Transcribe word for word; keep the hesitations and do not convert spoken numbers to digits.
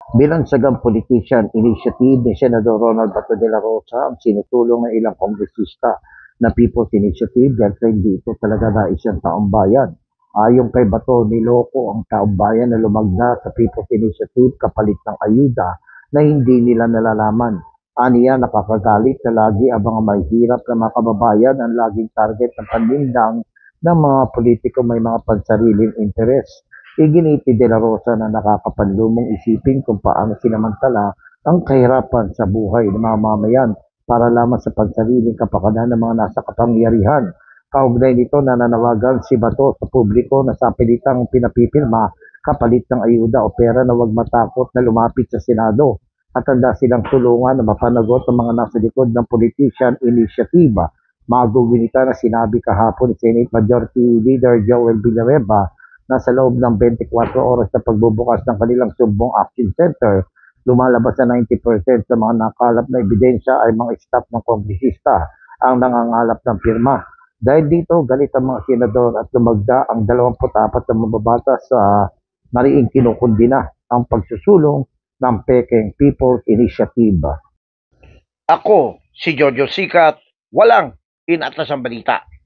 Bilang sagang politician initiative ni Senador Ronald Bato de la Rosa ang sinutulong ng ilang kongresista na People's Initiative dahil dito talaga na isang taong bayan. Ayon kay Bato, niloko ang taong bayan na lumagda sa People's Initiative kapalit ng ayuda na hindi nila nalalaman. Aniya, nakakagalit na lagi ang mga mahihirap na mga kababayan ang laging target ng panlindang ng mga politiko may mga pansariling interes. Iginiti de la Rosa na nakakapanlumong isipin kung paano sinamantala ang kahirapan sa buhay ng mga mamayan para lamang sa pansariling kapakanan ng mga nasa kapangyarihan. Kaugnay nito, nananawagan si Bato sa publiko na sa pilitang pinapipirma kapalit ng ayuda o pera na huwag matakot na lumapit sa Senado at handa silang tulungan na mapanagot ang mga nasa likod ng politician initiative. Magugunita na sinabi kahapon ni Senate Majority Leader Joel Villanueva na sa loob ng twenty-four oras na pagbubukas ng kanilang Sumbong Action Center, lumalabas na ninety percent sa mga nakalap na ebidensya ay mga staff ng kongresista ang nangangalap ng pirma. Dahil dito, galit ang mga senador at lumagda ang twenty-four na mababatas sa mariing kinukundi na ang pagsusulong ng Peking People's Initiative. Ako, si Jojo Sikat, walang inatlasang balita.